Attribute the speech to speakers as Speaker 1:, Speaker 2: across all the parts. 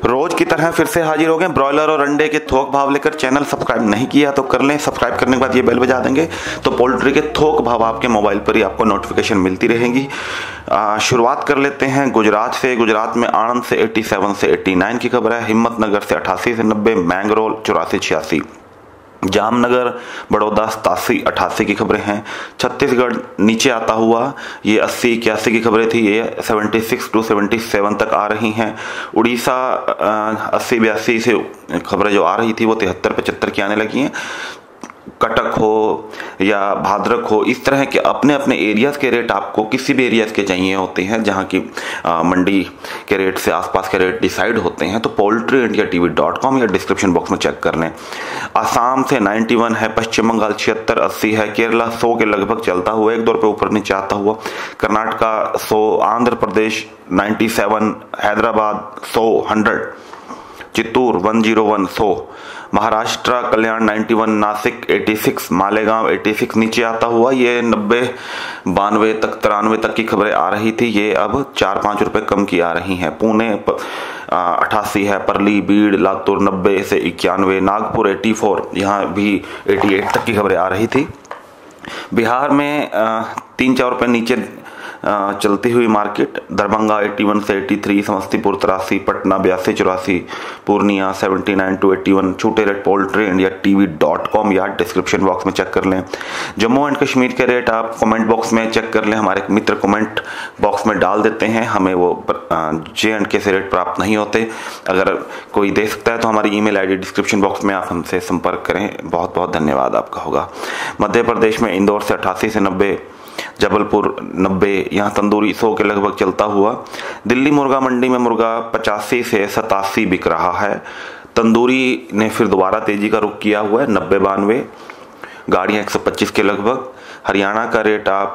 Speaker 1: रोज की तरह फिर से हाजिर हो गए ब्रॉयलर और अंडे के थोक भाव लेकर। चैनल सब्सक्राइब नहीं किया तो कर लें, सब्सक्राइब करने के बाद ये बेल बजा देंगे तो पोल्ट्री के थोक भाव आपके मोबाइल पर ही आपको नोटिफिकेशन मिलती रहेंगी। शुरुआत कर लेते हैं गुजरात से। गुजरात में आणंद से 87 से 89 की खबर है, हिम्मतनगर से 88 से 90, मैंगरोल 84 86, जामनगर बड़ौदा 87 88 की खबरें हैं। छत्तीसगढ़ नीचे आता हुआ ये 80 81 की खबरें थी, ये 76 to 77 तक आ रही हैं। उड़ीसा 80 82 से खबरें जो आ रही थी वो 73 75 की आने लगी हैं। कटक हो या भाद्रक हो, इस तरह के अपने अपने एरियाज के रेट आपको किसी भी एरियाज के चाहिए होते हैं जहां की मंडी के रेट से आसपास के रेट डिसाइड होते हैं, तो poultryindiatv.com या डिस्क्रिप्शन बॉक्स में चेक कर लें। आसाम से 91 है, पश्चिम बंगाल 76 80 है, केरला 100 के लगभग चलता हुआ 1-2 रुपये ऊपर नीचे आता हुआ, कर्नाटका 100, आंध्र प्रदेश 97, हैदराबाद 100 100, चित्तूर 101 100, महाराष्ट्र कल्याण 91, नासिक 86, मालेगांव 86 नीचे आता हुआ ये 90 92 तक 93 तक की खबरें आ रही थी, ये अब 4-5 रुपए कम की आ रही हैं। पुणे 88 है, परली बीड़ लातूर 90 से 91, नागपुर 84, यहाँ भी 88 तक की खबरें आ रही थी। बिहार में 3-4 रुपए नीचे चलती हुई मार्केट, दरभंगा 81 से 83, समस्तीपुर 83, पटना 82 84, पूर्णिया 79 to 81। छूटे रेट poultryindiatv.com या डिस्क्रिप्शन बॉक्स में चेक कर लें। जम्मू एंड कश्मीर के रेट आप कमेंट बॉक्स में चेक कर लें, हमारे मित्र कमेंट बॉक्स में डाल देते हैं, हमें वो J&K से रेट प्राप्त नहीं होते। अगर कोई दे सकता है तो हमारी ईमेल आईडी डिस्क्रिप्शन बॉक्स में आप हमसे संपर्क करें, बहुत बहुत धन्यवाद आपका होगा। मध्य प्रदेश में इंदौर से 88 से 90, जबलपुर 90, यहाँ तंदूरी 100 के लगभग चलता हुआ। दिल्ली मुर्गा मंडी में मुर्गा 85 से 87 बिक रहा है, तंदूरी ने फिर दोबारा तेजी का रुख किया हुआ है 90 92, गाड़ियाँ 125 के लगभग। हरियाणा का रेट आप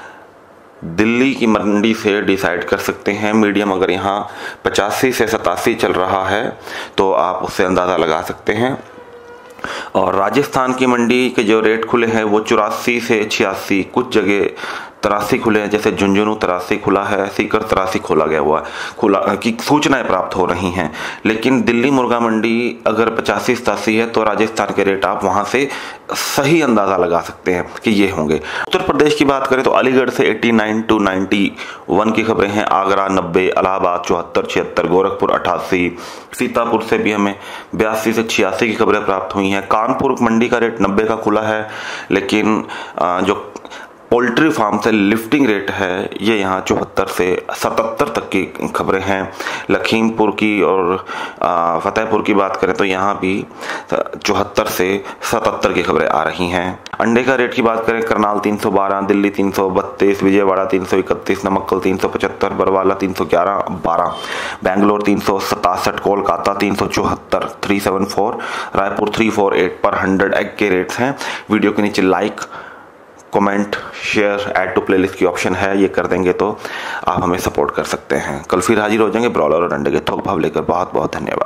Speaker 1: दिल्ली की मंडी से डिसाइड कर सकते हैं, मीडियम अगर यहाँ 85 से 87 चल रहा है तो आप उससे अंदाज़ा लगा सकते हैं। और राजस्थान की मंडी के जो रेट खुले हैं वो 84 से 86, कुछ जगह 83 खुले हैं, जैसे झुंझुनू 83 खुला है, सीकर 83 खोला गया हुआ खुला की सूचनाएं प्राप्त हो रही हैं। लेकिन दिल्ली मुर्गा मंडी अगर 85-87 है तो राजस्थान के रेट आप वहां से सही अंदाजा लगा सकते हैं कि ये होंगे। उत्तर प्रदेश की बात करें तो अलीगढ़ से 89 to 91 की खबरें हैं, आगरा 90, इलाहाबाद 74 76, गोरखपुर 88, सीतापुर से भी हमें 82 से 86 की खबरें प्राप्त हुई हैं। कानपुर मंडी का रेट 90 का खुला है, लेकिन जो पोल्ट्री फार्म से लिफ्टिंग रेट है ये यहाँ 74 से 77 तक की खबरें हैं। लखीमपुर की और फतेहपुर की बात करें तो यहाँ भी 74 से 77 की खबरें आ रही हैं। अंडे का रेट की बात करें, करनाल 312, दिल्ली 332, विजयवाड़ा 331, नमक्कल 375, बरवाला 311 12, बेंगलोर 367, कोलकाता 374 374, रायपुर 348 पर 100 एग के रेट्स हैं। वीडियो के नीचे like comment share add to playlist की ऑप्शन है, ये कर देंगे तो आप हमें सपोर्ट कर सकते हैं। कल फिर हाजिर हो जाएंगे ब्रॉयलर और अंडे के थोक भाव लेकर। बहुत बहुत धन्यवाद।